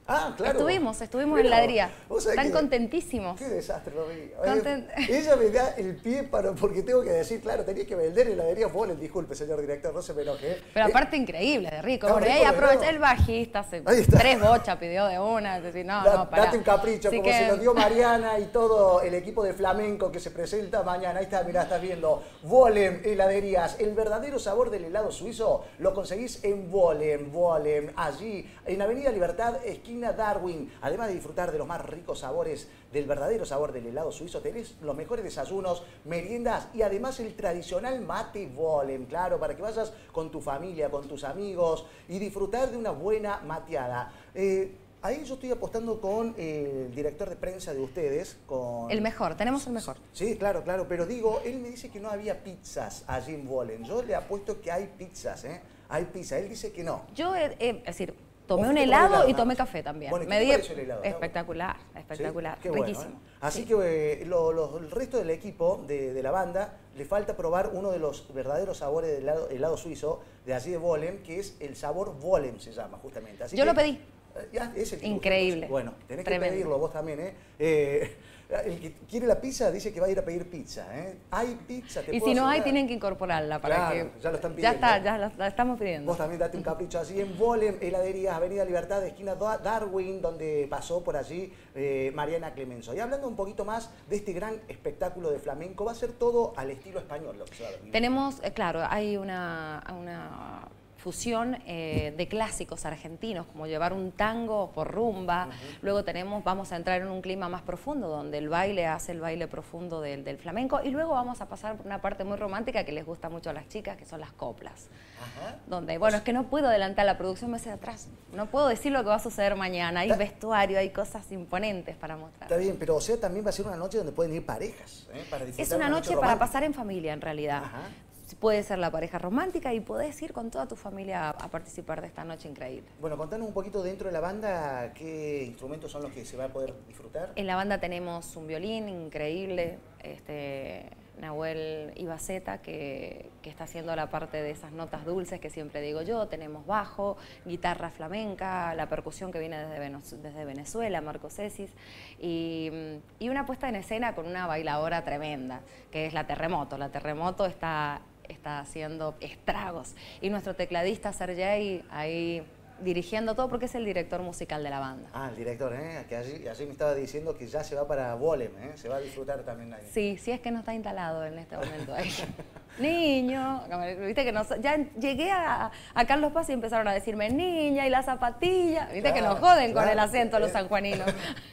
Ah, claro. Estuvimos, estuvimos Pero, en heladería. Están que, contentísimos. Qué desastre, lo vi. Content... Ella me da el pie para, porque tengo que decir, claro, tenía que vender heladería Volen, disculpe, señor director, no se me enoje. Pero eh, aparte increíble, de rico. No, Porque rico, ahí aproveché no. el bajista, se, tres bochas pidió de una. Es decir, no, da, no, pará. Date un capricho, Así como que... se lo dio Mariana y todo el equipo de flamenco que se presenta mañana. Ahí está, mirá, estás viendo. Volen, heladerías. El verdadero sabor del helado suizo lo conseguís en Volen, Volen, allí, en Avenida Libertad, esquina Darwin. Además de disfrutar de los más ricos sabores, del verdadero sabor del helado suizo, tenés los mejores desayunos, meriendas y además el tradicional mate Volen, claro, para que vayas con tu familia, con tus amigos y disfrutar de una buena mateada. Eh, Ahí yo estoy apostando con el director de prensa de ustedes. Con... El mejor, tenemos el mejor. Sí, claro, claro, pero digo, él me dice que no había pizzas allí en Volen. Yo le apuesto que hay pizzas, ¿eh? Hay pizza, él dice que no. Yo, eh, eh, es decir... Tomé Vos un fuiste helado, helado y ¿no? tomé café también. Bueno, ¿y qué Me te di... pareció el helado? Espectacular, espectacular, ¿Sí? Qué bueno, riquísimo. ¿eh? Así sí. que eh, lo, lo, el resto del equipo de, de la banda le falta probar uno de los verdaderos sabores del helado, helado suizo de allí de Volen, que es el sabor Volen, se llama justamente. Así Yo que, lo pedí. Ya, es el Increíble. Tuyo, bueno, tenés Tremendo. que pedirlo vos también, ¿eh? eh El que quiere la pizza dice que va a ir a pedir pizza, ¿eh? Hay pizza, te Y puedo si no hay, asegurar. tienen que incorporarla para Claro, que... ya lo están Ya pidiendo. está, ya la, la estamos pidiendo. Vos también date un capricho así en Volen, heladerías, Avenida Libertad, esquina Darwin, donde pasó por allí eh, Mariana Clemenzo. Y hablando un poquito más de este gran espectáculo de flamenco, va a ser todo al estilo español lo que se va a vivir. Tenemos, eh, claro, hay una... una fusión eh, de clásicos argentinos, como llevar un tango por rumba. Uh-huh. Luego tenemos, vamos a entrar en un clima más profundo, donde el baile hace el baile profundo del, del flamenco, y luego vamos a pasar por una parte muy romántica que les gusta mucho a las chicas, que son las coplas. Uh-huh. Donde, bueno, es que no puedo adelantar la producción meses atrás, no puedo decir lo que va a suceder mañana, hay vestuario, hay cosas imponentes para mostrar. Está bien, pero o sea, también va a ser una noche donde pueden ir parejas, ¿eh? Para disfrutar. Es una, una noche, noche para pasar en familia, en realidad. Ajá. Puede ser la pareja romántica y podés ir con toda tu familia a, a participar de esta noche increíble. Bueno, contanos un poquito dentro de la banda, ¿qué instrumentos son los que se va a poder disfrutar? En la banda tenemos un violín increíble, este, Nahuel Ibaceta, que, que está haciendo la parte de esas notas dulces que siempre digo yo. Tenemos bajo, guitarra flamenca, la percusión que viene desde, Venez, desde Venezuela, Marco Cesis, y, y una puesta en escena con una bailadora tremenda, que es la Terremoto. La Terremoto está... está haciendo estragos. Y nuestro tecladista Sergey ahí dirigiendo todo porque es el director musical de la banda. Ah, el director, ¿eh? Que allí, allí me estaba diciendo que ya se va para Volen, ¿eh? Se va a disfrutar también ahí. Sí, sí es que no está instalado en este momento ahí. Niño, viste que no, ya llegué a, a Carlos Paz y empezaron a decirme niña y la zapatilla, viste claro, que nos joden claro, con el acento los sanjuaninos.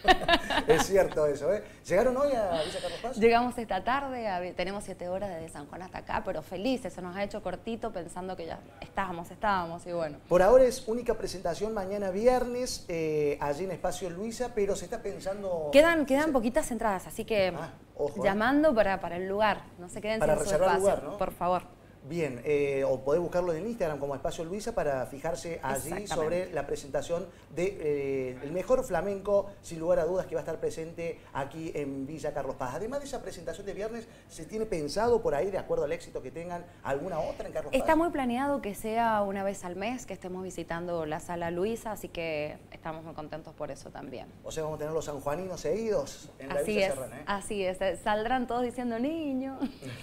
Es cierto eso, ¿eh? ¿Llegaron hoy a Villa Carlos Paz? Llegamos esta tarde, a, tenemos siete horas desde San Juan hasta acá, pero felices, se nos ha hecho cortito pensando que ya estábamos, estábamos y bueno. Por ahora es única presentación mañana viernes, eh, allí en Espacio Luisa, pero se está pensando... Quedan, quedan poquitas entradas, así que ah, ojo, llamando eh. para, para el lugar, no se queden para sin su reservar espacio, lugar, ¿no? por favor. Bien, eh, o podés buscarlo en Instagram como Espacio Luisa para fijarse allí sobre la presentación del de, eh, el mejor flamenco, sin lugar a dudas, que va a estar presente aquí en Villa Carlos Paz. Además de esa presentación de viernes, ¿se tiene pensado por ahí, de acuerdo al éxito que tengan, alguna otra en Carlos Paz? Está muy planeado que sea una vez al mes, que estemos visitando la Sala Luisa, así que estamos muy contentos por eso también. O sea, vamos a tener los sanjuaninos seguidos en la así Villa es, Serrana, ¿eh? Así es, saldrán todos diciendo niño.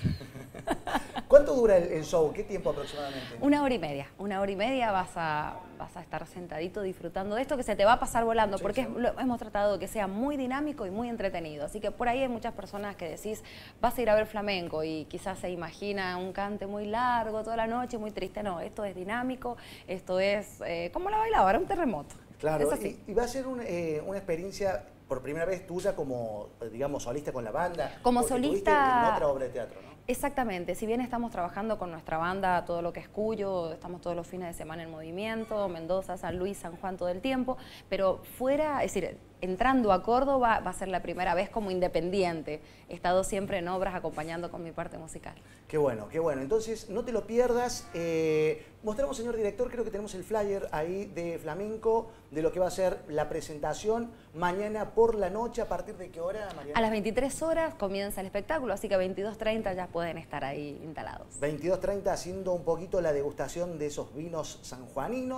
¿Cuánto dura el, el show? ¿Qué tiempo aproximadamente? Una hora y media. Una hora y media vas a, vas a estar sentadito disfrutando de esto que se te va a pasar volando, sí, porque sí. Es, lo, hemos tratado de que sea muy dinámico y muy entretenido. Así que por ahí hay muchas personas que decís, vas a ir a ver flamenco y quizás se imagina un cante muy largo toda la noche, muy triste. No, esto es dinámico, esto es eh, como la bailadora, un terremoto. Claro, es así. Y, y va a ser un, eh, una experiencia por primera vez tuya como, digamos, solista con la banda. Como solista... en otra obra de teatro, ¿no? Exactamente, si bien estamos trabajando con nuestra banda, todo lo que es Cuyo, estamos todos los fines de semana en movimiento, Mendoza, San Luis, San Juan todo el tiempo, pero fuera, es decir, entrando a Córdoba va a ser la primera vez como independiente. He estado siempre en obras acompañando con mi parte musical. Qué bueno, qué bueno. Entonces, no te lo pierdas. Eh, mostramos, señor director, creo que tenemos el flyer ahí de flamenco, de lo que va a ser la presentación mañana por la noche. ¿A partir de qué hora, Mariana? A las veintitrés horas comienza el espectáculo, así que a veintidós treinta ya pueden estar ahí instalados. veintidós treinta haciendo un poquito la degustación de esos vinos sanjuaninos.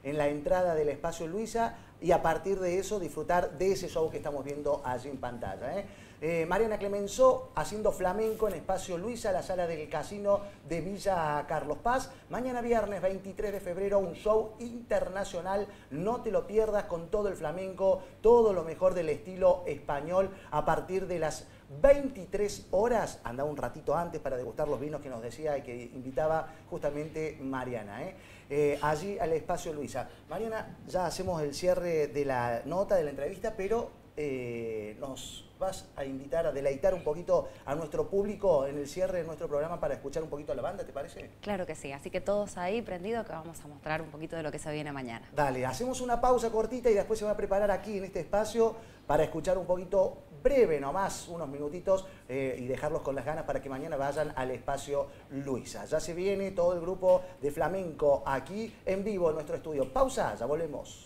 en la entrada del Espacio Luisa y a partir de eso disfrutar de ese show que estamos viendo allí en pantalla. ¿eh? Eh, Mariana Clemenceau haciendo flamenco en Espacio Luisa, la sala del casino de Villa Carlos Paz. Mañana viernes veintitrés de febrero, un show internacional. No te lo pierdas, con todo el flamenco, todo lo mejor del estilo español a partir de las veintitrés horas. Anda un ratito antes para degustar los vinos que nos decía y que invitaba justamente Mariana. ¿eh? Eh, allí al Espacio Luisa. Mariana, ya hacemos el cierre de la nota, de la entrevista, pero eh, nos vas a invitar a deleitar un poquito a nuestro público en el cierre de nuestro programa para escuchar un poquito la banda, ¿te parece? Claro que sí, así que todos ahí prendidos que vamos a mostrar un poquito de lo que se viene mañana. Dale, hacemos una pausa cortita y después se va a preparar aquí en este espacio para escuchar un poquito breve nomás, unos minutitos eh, y dejarlos con las ganas para que mañana vayan al Espacio Luisa. Ya se viene todo el grupo de flamenco aquí en vivo en nuestro estudio. Pausa, ya volvemos.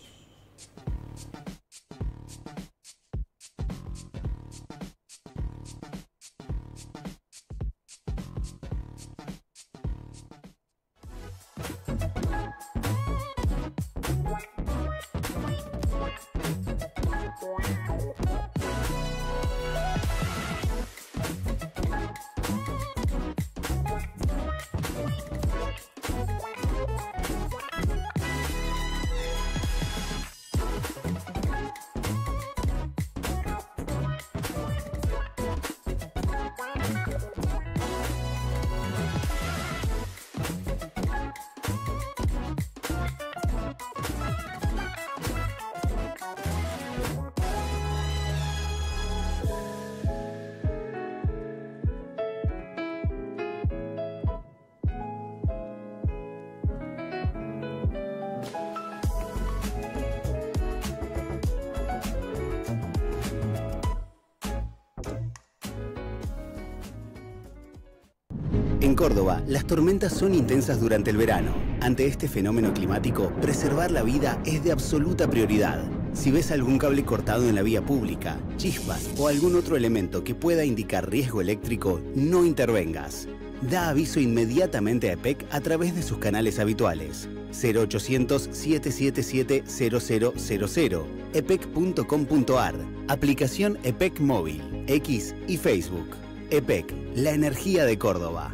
En Córdoba, las tormentas son intensas durante el verano. Ante este fenómeno climático, preservar la vida es de absoluta prioridad. Si ves algún cable cortado en la vía pública, chispas o algún otro elemento que pueda indicar riesgo eléctrico, no intervengas. Da aviso inmediatamente a EPEC a través de sus canales habituales. cero ochocientos, siete siete siete, cero cero cero cero, epec punto com punto ar, aplicación EPEC Móvil, X y Facebook. EPEC, la energía de Córdoba.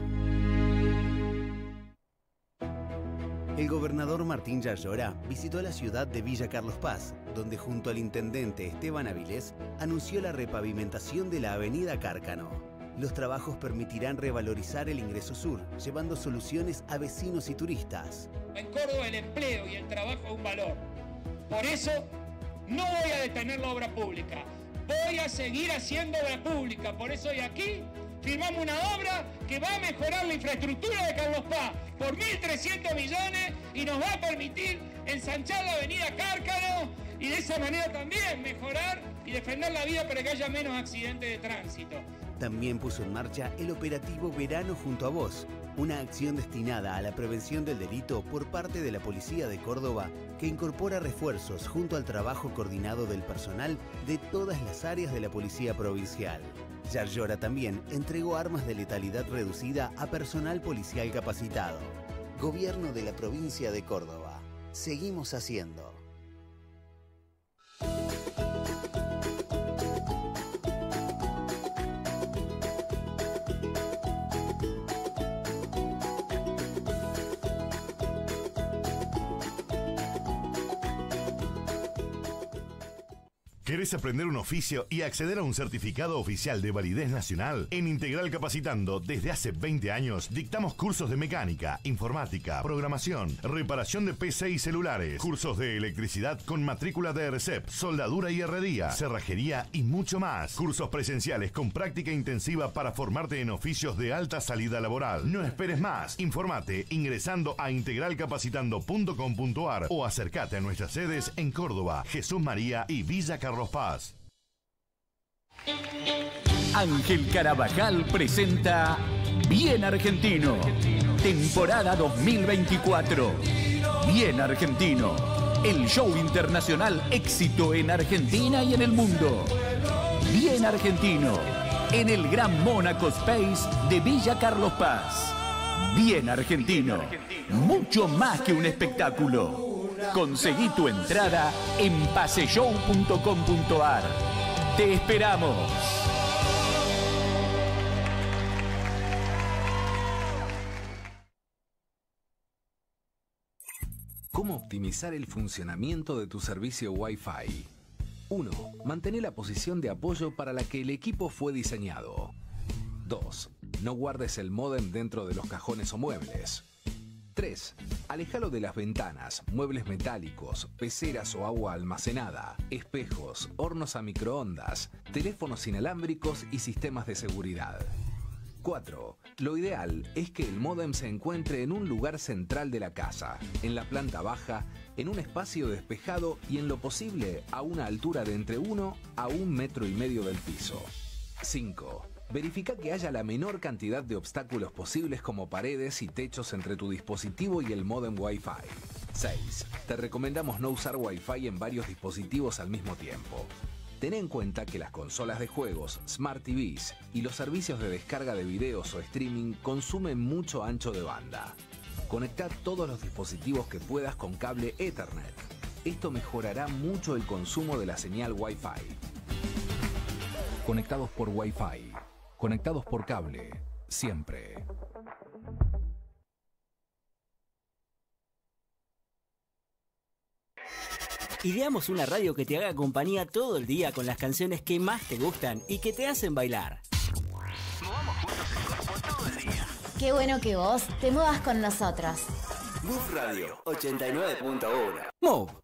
El gobernador Martín Yarlora visitó la ciudad de Villa Carlos Paz, donde junto al intendente Esteban Avilés anunció la repavimentación de la avenida Cárcano. Los trabajos permitirán revalorizar el ingreso sur, llevando soluciones a vecinos y turistas. En Córdoba el empleo y el trabajo es un valor. Por eso no voy a detener la obra pública. Voy a seguir haciendo obra pública. Por eso hoy aquí firmamos una obra que va a mejorar la infraestructura de Carlos Paz por mil trescientos millones y nos va a permitir ensanchar la avenida Cárcano y de esa manera también mejorar y defender la vida para que haya menos accidentes de tránsito. También puso en marcha el operativo Verano Junto a Vos, una acción destinada a la prevención del delito por parte de la Policía de Córdoba que incorpora refuerzos junto al trabajo coordinado del personal de todas las áreas de la Policía Provincial. Yarlora también entregó armas de letalidad reducida a personal policial capacitado. Gobierno de la Provincia de Córdoba. Seguimos haciendo. ¿Querés aprender un oficio y acceder a un certificado oficial de validez nacional? En Integral Capacitando, desde hace veinte años, dictamos cursos de mecánica, informática, programación, reparación de P C y celulares, cursos de electricidad con matrícula de ERCEP, soldadura y herrería, cerrajería y mucho más. Cursos presenciales con práctica intensiva para formarte en oficios de alta salida laboral. No esperes más. Informate ingresando a integral capacitando punto com punto ar o acércate a nuestras sedes en Córdoba, Jesús María y Villa Carlos Paz. Ángel Carabajal presenta Bien Argentino, temporada dos mil veinticuatro. Bien Argentino, el show internacional éxito en Argentina y en el mundo. Bien Argentino, en el Gran Mónaco Space de Villa Carlos Paz. Bien Argentino, mucho más que un espectáculo. Conseguí tu entrada en paseshow punto com punto ar. ¡Te esperamos! ¿Cómo optimizar el funcionamiento de tu servicio Wi-Fi? uno. Mantén la posición de apoyo para la que el equipo fue diseñado. dos. No guardes el módem dentro de los cajones o muebles. tres. Aléjalo de las ventanas, muebles metálicos, peceras o agua almacenada, espejos, hornos a microondas, teléfonos inalámbricos y sistemas de seguridad. cuatro. Lo ideal es que el módem se encuentre en un lugar central de la casa, en la planta baja, en un espacio despejado y en lo posible a una altura de entre uno a un metro y medio del piso. cinco. Verifica que haya la menor cantidad de obstáculos posibles como paredes y techos entre tu dispositivo y el módem Wi-Fi. seis. Te recomendamos no usar Wi-Fi en varios dispositivos al mismo tiempo. Ten en cuenta que las consolas de juegos, Smart T Vs y los servicios de descarga de videos o streaming consumen mucho ancho de banda. Conecta todos los dispositivos que puedas con cable Ethernet. Esto mejorará mucho el consumo de la señal Wi-Fi. Conectados por Wi-Fi. Conectados por cable. Siempre. Ideamos una radio que te haga compañía todo el día con las canciones que más te gustan y que te hacen bailar. Movamos juntos el cuerpo todo el día. Qué bueno que vos te muevas con nosotros. Move Radio ochenta y nueve punto uno. Move.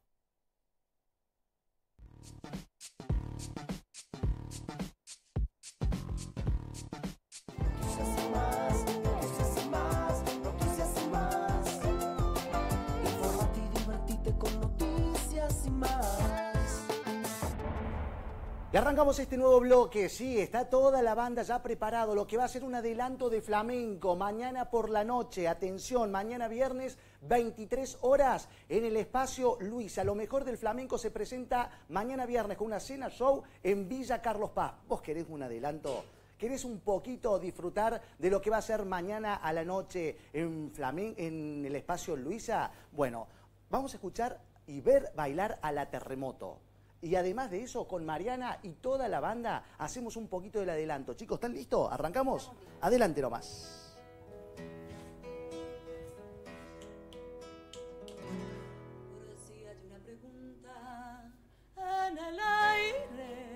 Y arrancamos este nuevo bloque, sí, está toda la banda ya preparado, lo que va a ser un adelanto de flamenco mañana por la noche, atención, mañana viernes, veintitrés horas, en el espacio Luisa. Lo mejor del flamenco se presenta mañana viernes con una cena show en Villa Carlos Paz. ¿Vos querés un adelanto? ¿Querés un poquito disfrutar de lo que va a ser mañana a la noche en, flamen en el espacio Luisa? Bueno, vamos a escuchar y ver bailar a La Terremoto. Y además de eso, con Mariana y toda la banda, hacemos un poquito del adelanto. Chicos, ¿están listos? ¿Arrancamos? Adelante nomás. Por si hay una pregunta en el aire,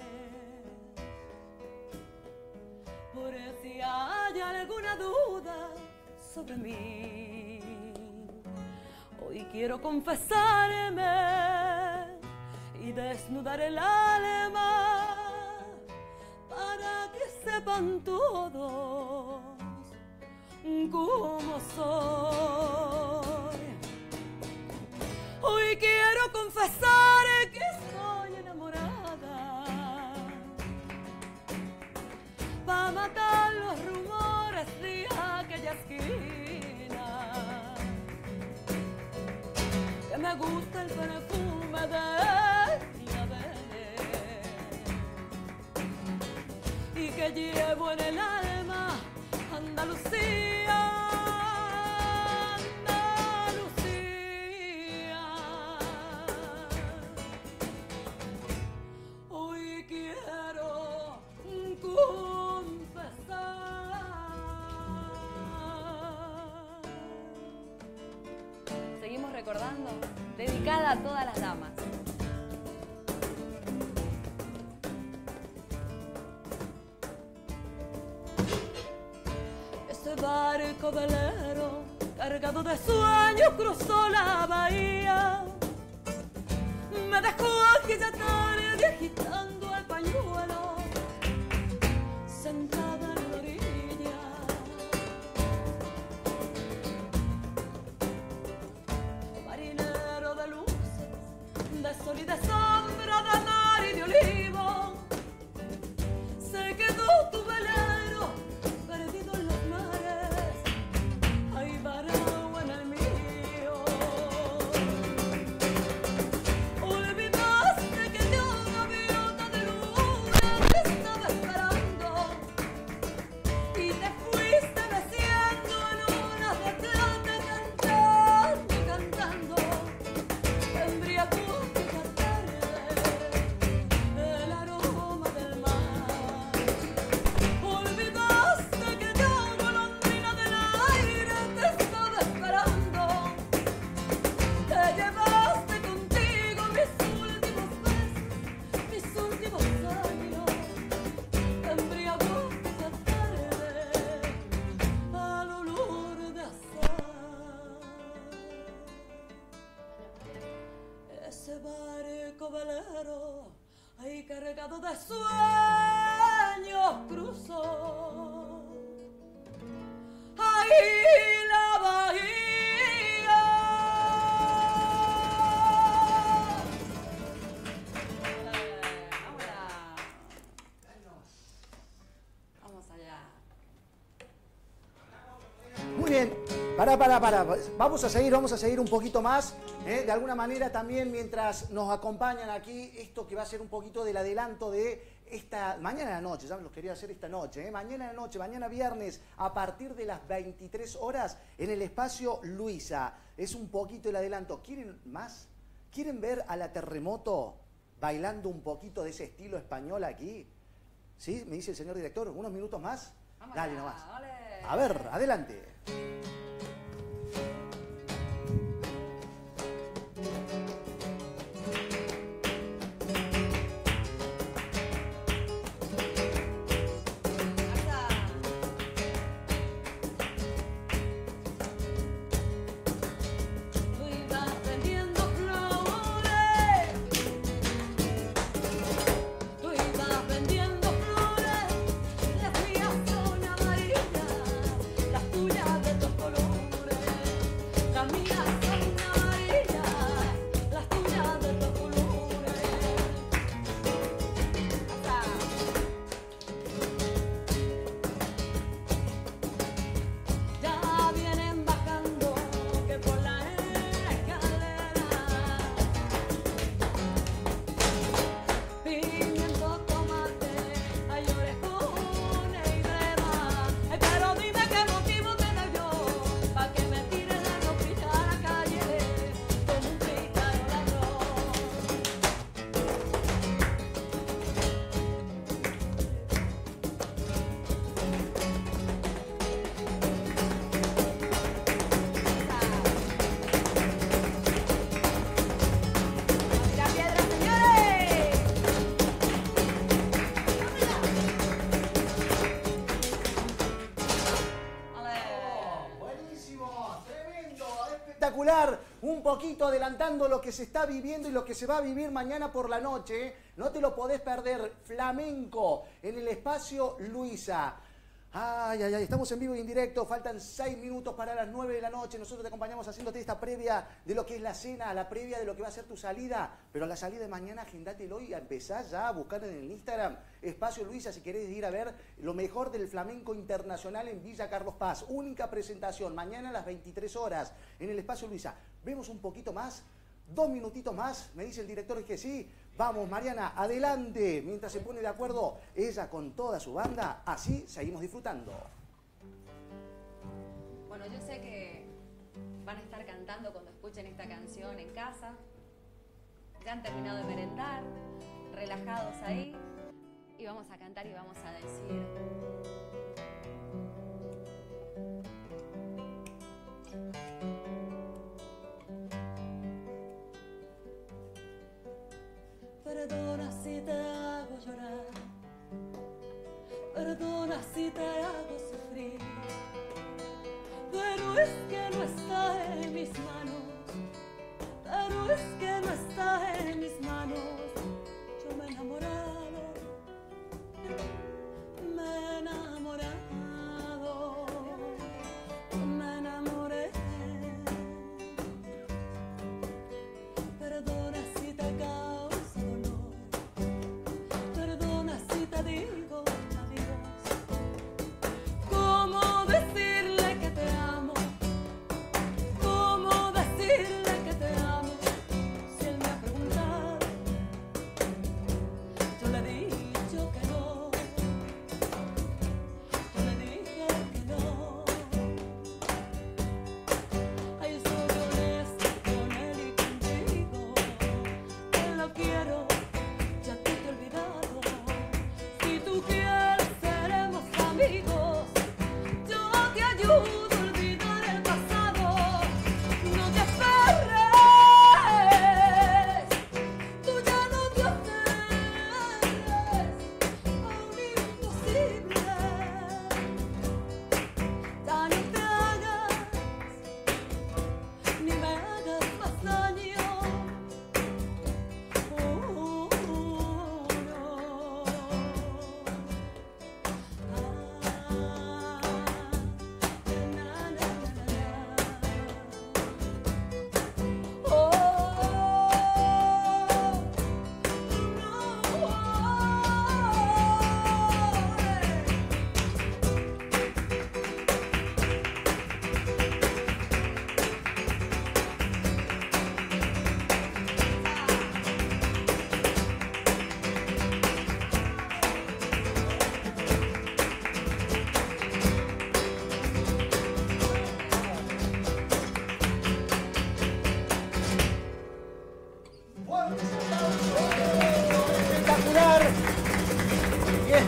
por si hay alguna duda sobre mí, hoy quiero confesarme y desnudar el alma para que sepan todos cómo soy. Hoy quiero confesar que estoy enamorada para matar los rumores de aquella esquina, que me gusta el perfume de y que llevo en el alma Andalucía, Andalucía. Hoy quiero confesar. Seguimos recordando, dedicada a todas las damas. Barco velero cargado de sueños cruzó la bahía, me dejó aquella tarde agitando el pañuelo, sentada en la orilla. Marinero de luces, de sol y de sombra, de mar y de olivo, se quedó tu velero perdido en los mares, ahí varado en el mío. Olvidaste que yo, gaviota de luna, te estaba esperando y te fuiste meciendo en una de plata, cantando, cantando. barco velero, ahí cargado de sueños cruzó. Ahí la bahía. Vamos allá. Muy bien, para, para, para. Vamos a seguir, vamos a seguir un poquito más. ¿eh? De alguna manera también mientras nos acompañan aquí, esto que va a ser un poquito del adelanto de esta mañana a la noche, ya me los quería hacer esta noche, ¿eh? mañana a la noche, mañana viernes, a partir de las veintitrés horas en el espacio Luisa. Es un poquito el adelanto. ¿Quieren más? ¿Quieren ver a la Terremoto bailando un poquito de ese estilo español aquí? ¿Sí? Me dice el señor director, ¿unos minutos más? Vamos Dale allá, nomás. ole. A ver, adelante. Tú ibas vendiendo flores, tú ibas vendiendo flores, las mías son amarillas, las tuyas de tus colores, las mías son amarillas, las tuyas de tus colores. Ya vienen bajando que por la escalera, pimiento, tomate, hay orejones y crema. Ay, pero dime qué motivo tengo yo pa' que me tire la ropilla a la calle como un pícaro ladrón. ¡Tira piedra, señores! Buenísimo, tremendo, espectacular. Un poquito adelantando lo que se está viviendo y lo que se va a vivir mañana por la noche. ¿eh? No te lo podés perder. Flamenco en el espacio Luisa. Ay, ay, ay, estamos en vivo y en directo, faltan seis minutos para las nueve de la noche, nosotros te acompañamos haciéndote esta previa de lo que es la cena, la previa de lo que va a ser tu salida, pero la salida de mañana agendátelo y empezás ya a buscar en el Instagram Espacio Luisa si querés ir a ver lo mejor del flamenco internacional en Villa Carlos Paz, única presentación, mañana a las veintitrés horas en el Espacio Luisa. Vemos un poquito más, dos minutitos más, me dice el director que sí. Vamos, Mariana, adelante, mientras se pone de acuerdo ella con toda su banda, así seguimos disfrutando. Bueno, yo sé que van a estar cantando cuando escuchen esta canción en casa. Ya han terminado de merendar, relajados ahí. Y vamos a cantar y vamos a decir... Perdona si te hago llorar, perdona si te hago sufrir, pero es que no está en mis manos, pero es que no está en mis manos. Yo me he enamorado, me he enamorado, me enamoré. Perdona si te causa dolor, perdona si te digo adiós. ¿Cómo decirle que te amo? ¿Cómo decirle que te amo? Si él me ha preguntado, yo le he dicho que no, yo le dije que no. Ay, soy honesta con él y contigo, que lo quiero, ya tú te he olvidado. Si tú quieres seremos amigos, yo te ayudo a olvidar el pasado. No te aferres, tú ya no te aferres a un imposible. Ya no te hagas, ni me hagas más daño.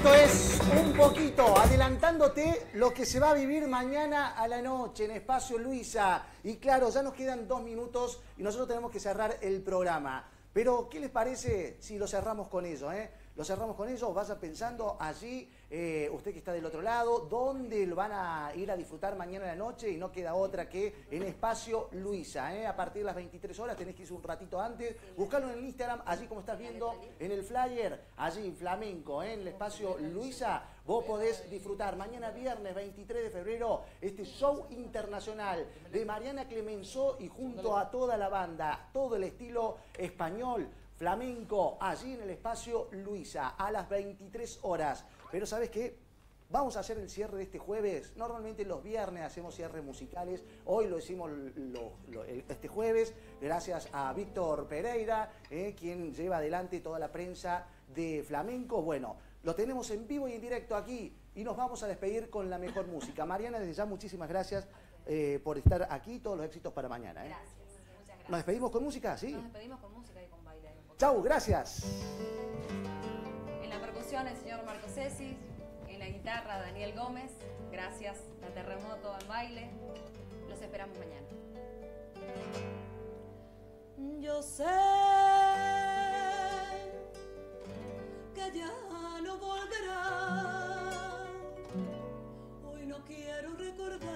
Esto es un poquito adelantándote lo que se va a vivir mañana a la noche en Espacio Luisa. Y claro, ya nos quedan dos minutos y nosotros tenemos que cerrar el programa. Pero, ¿qué les parece si lo cerramos con eso, eh? Lo cerramos con eso, vaya pensando allí, eh, usted que está del otro lado, dónde lo van a ir a disfrutar mañana a la noche y no queda otra que en Espacio Luisa. ¿eh? A partir de las veintitrés horas tenés que ir un ratito antes, buscarlo en el Instagram, allí como estás viendo en el flyer, allí en Flamenco, ¿eh? en el Espacio Luisa, vos podés disfrutar mañana viernes veintitrés de febrero este show internacional de Mariana Clemenceau y junto a toda la banda, todo el estilo español, flamenco, allí en el Espacio Luisa, a las veintitrés horas. Pero ¿sabes qué? Vamos a hacer el cierre de este jueves. Normalmente los viernes hacemos cierres musicales. Hoy lo hicimos lo, lo, este jueves, gracias a Víctor Pereira, eh, quien lleva adelante toda la prensa de flamenco. Bueno, lo tenemos en vivo y en directo aquí y nos vamos a despedir con la mejor música. Mariana, desde ya muchísimas gracias eh, por estar aquí. Todos los éxitos para mañana. ¿eh? Gracias, muchas gracias. ¿Nos despedimos con música? ¿Sí? Nos despedimos con música y con baile. Chau, gracias. En la percusión el señor Marco Ceci, en la guitarra Daniel Gómez, gracias, la Terremoto en baile. Los esperamos mañana. Yo sé que ya no volverá. Hoy no quiero recordar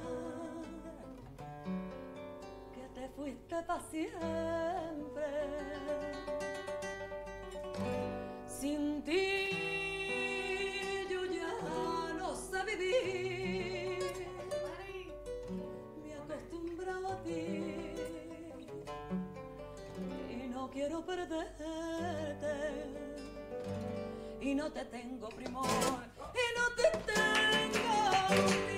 que te fuiste para siempre. Sin ti yo ya no sé vivir. Me he acostumbrado a ti y no quiero perderte. Y no te tengo primor, y no te tengo.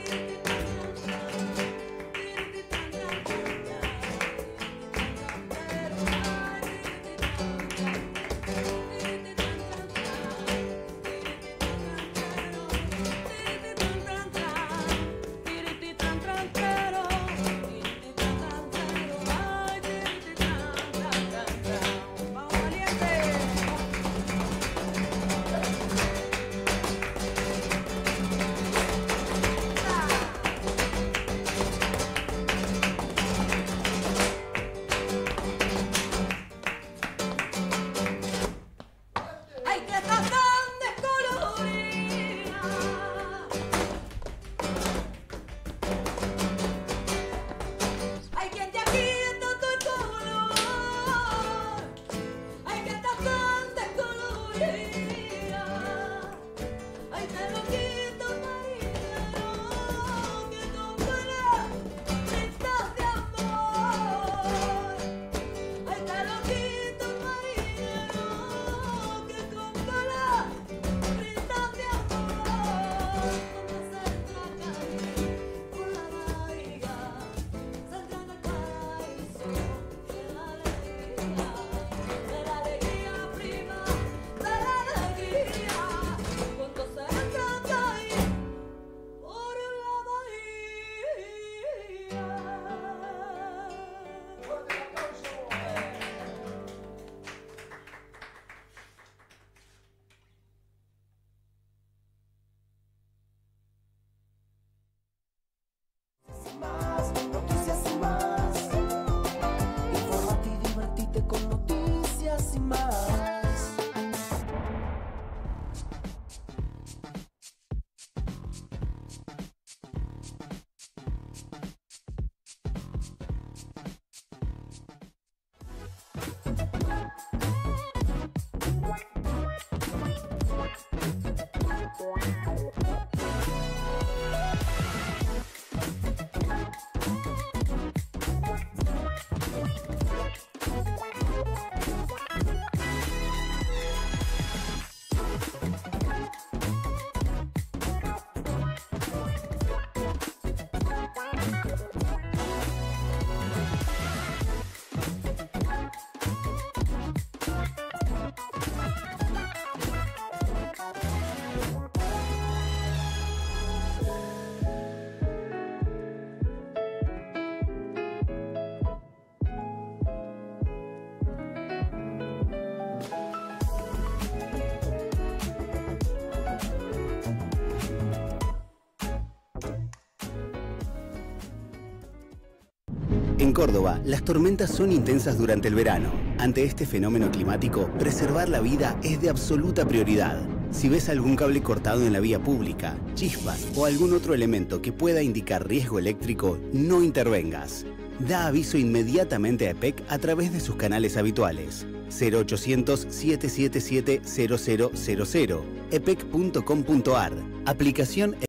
En Córdoba, las tormentas son intensas durante el verano. Ante este fenómeno climático, preservar la vida es de absoluta prioridad. Si ves algún cable cortado en la vía pública, chispas o algún otro elemento que pueda indicar riesgo eléctrico, no intervengas. Da aviso inmediatamente a E P E C a través de sus canales habituales. cero ochocientos, siete siete siete, cero cero cero cero, epec punto com punto ar. Aplicación